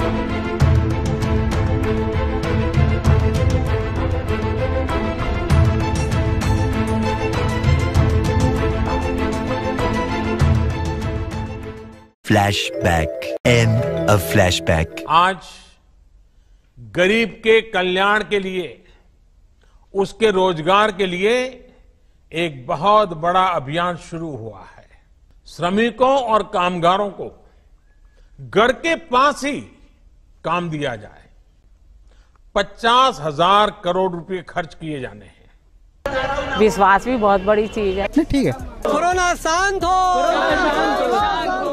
Flashback, end of flashback. आज गरीब के कल्याण के लिए, उसके रोजगार के लिए एक बहुत बड़ा अभियान शुरू हुआ है। श्रमिकों और कामगारों को घर के पास ही काम दिया जाए। 50,000 करोड़ रुपए खर्च किए जाने हैं। विश्वास भी बहुत बड़ी चीज है। ठीक है। कोरोना शांत हो।